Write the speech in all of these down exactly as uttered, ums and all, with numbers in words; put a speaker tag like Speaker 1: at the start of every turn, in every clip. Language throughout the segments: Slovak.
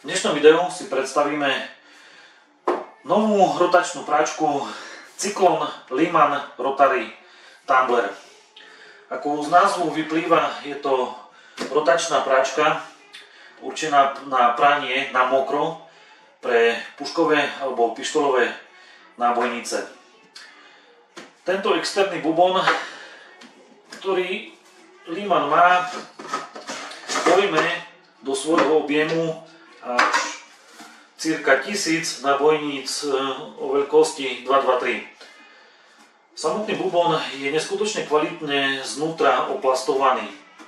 Speaker 1: V dnešnom videu si predstavíme novú rotačnú práčku Cyclone Lyman Rotary Tumbler. Ako z názvu vyplýva, je to rotačná práčka určená na pranie na mokro pre puškové alebo pištolové nábojnice. Tento externý bubon, ktorý Lyman má, spojíme do svojho objemu až cirka tisíc nábojníc o veľkosti dva dva tri. Samotný bubon je neskutočne kvalitne znútra oplastovaný.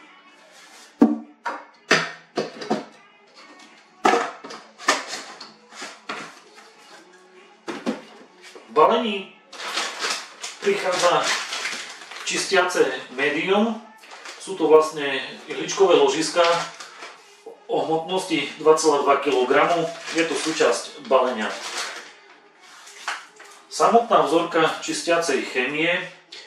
Speaker 1: V balení prichádza čistiace médium. Sú to vlastne ihličkové ložiska o hmotnosti dva celé dva kilograma. Je to súčasť balenia. Samotná vzorka čistiacej chémie.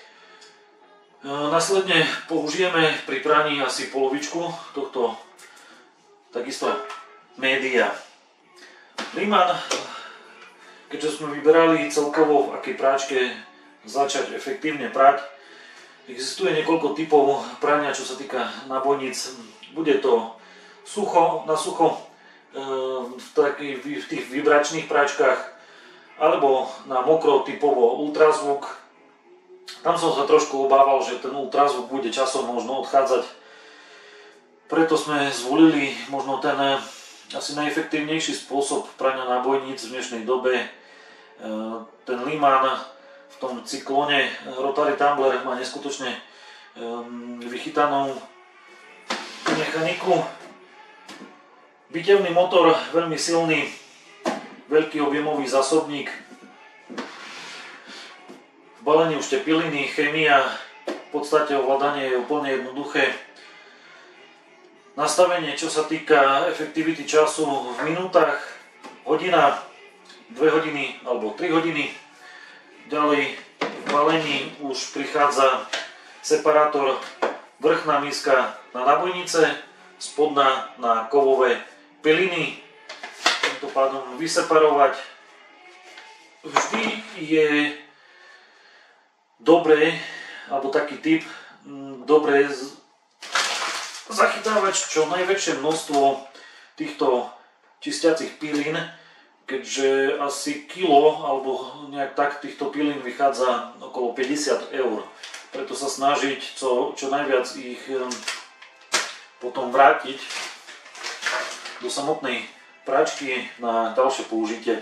Speaker 1: Následne použijeme pri praní asi polovičku tohto takisto média. Lyman, keďže sme vyberali celkovo v akej práčke začať efektívne prať, existuje niekoľko typov prania, čo sa týka nábojníc. Bude to sucho, na sucho v, takých, v tých vibračných práčkach, alebo na mokro typovo ultrazvuk. Tam som sa trošku obával, že ten ultrazvuk bude časom možno odchádzať. Preto sme zvolili možno ten asi najefektívnejší spôsob prania nábojníc v dnešnej dobe. Ten Lyman v tom cyklóne Rotary Tumbler má neskutočne vychytanú mechaniku. Bitevný motor, veľmi silný, veľký objemový zásobník. V balení už tepiliny, chémia, v podstate ovládanie je úplne jednoduché. Nastavenie, čo sa týka efektivity času v minútach, hodina, dve hodiny alebo tri hodiny. Ďalej v balení už prichádza separátor, vrchná miska na nábojnice, spodná na kovové piliny. Týmto pádom vyseparovať. Vždy je dobré, alebo taký typ, dobré zachytávať čo najväčšie množstvo týchto čistiacich pilín, keďže asi kilo alebo nejak tak týchto pilín vychádza okolo päťdesiat eur. Preto sa snažiť čo, čo najviac ich potom vrátiť do samotnej práčky na ďalšie použitie.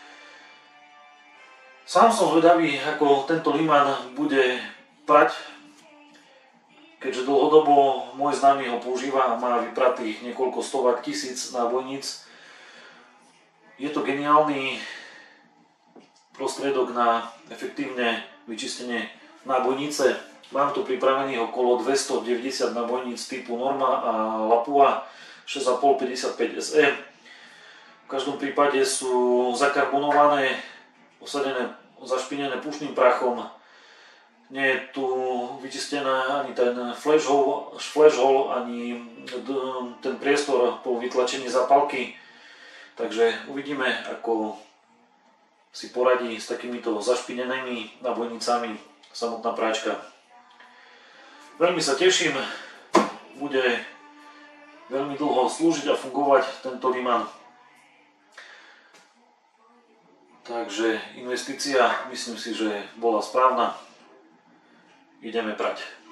Speaker 1: Sám som zvedavý, ako tento Lyman bude prať, keďže dlhodobo môj známy ho používa a má vypratých niekoľko stovák tisíc nábojníc. Je to geniálny prostriedok na efektívne vyčistenie nábojnice. Mám tu pripravených okolo dvestodeväťdesiat nábojníc typu Norma a Lapua šesť a pol päťdesiatpäť es e. V každom prípade sú zakarbonované, osadené, zašpinené pušným prachom. Nie je tu vyčistená ani ten flash hole, flash hole ani ten priestor po vytlačení zápalky. Takže uvidíme, ako si poradí s takýmito zašpinenými nábojnicami samotná práčka. Veľmi sa teším, bude veľmi dlho slúžiť a fungovať tento Lyman. Takže investícia, myslím si, že bola správna. Ideme prať.